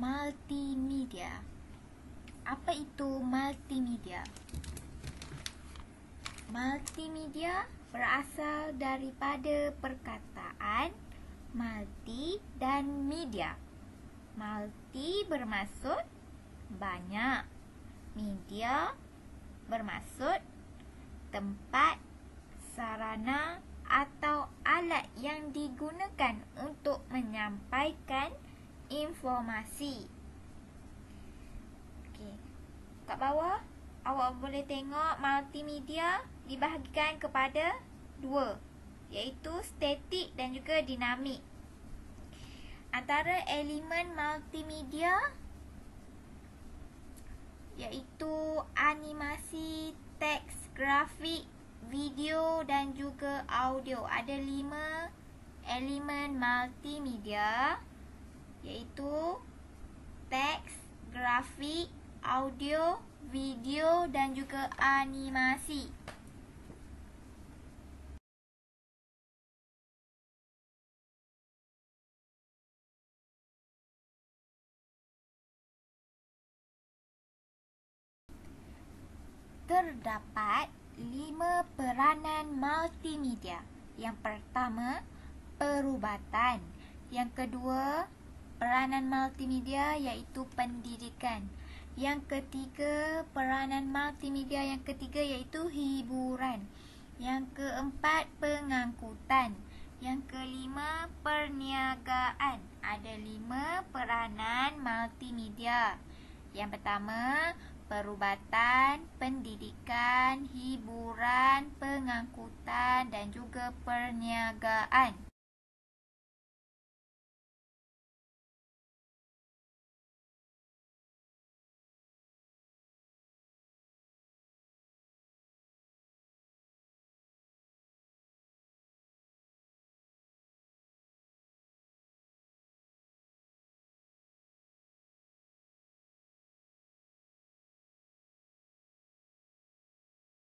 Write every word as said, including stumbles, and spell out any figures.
multimedia. Apa itu multimedia? Multimedia berasal daripada perkataan multi dan media. Multi bermaksud banyak. Media bermaksud tempat, sarana atau alat yang digunakan untuk menyampaikan informasi. Okey. Kat bawah awak boleh tengok multimedia dibahagikan kepada dua, iaitu statik dan juga dinamik. Antara elemen multimedia iaitu animasi, teks, grafik, video dan juga audio. Ada lima elemen multimedia, iaitu teks, grafik, audio, video dan juga animasi. Terdapat lima peranan multimedia. Yang pertama, perubatan. Yang kedua, peranan multimedia iaitu pendidikan. Yang ketiga, peranan multimedia yang ketiga iaitu hiburan. Yang keempat, pengangkutan. Yang kelima, perniagaan. Ada lima peranan multimedia. Yang pertama, perubatan, pendidikan, hiburan, pengangkutan dan juga perniagaan.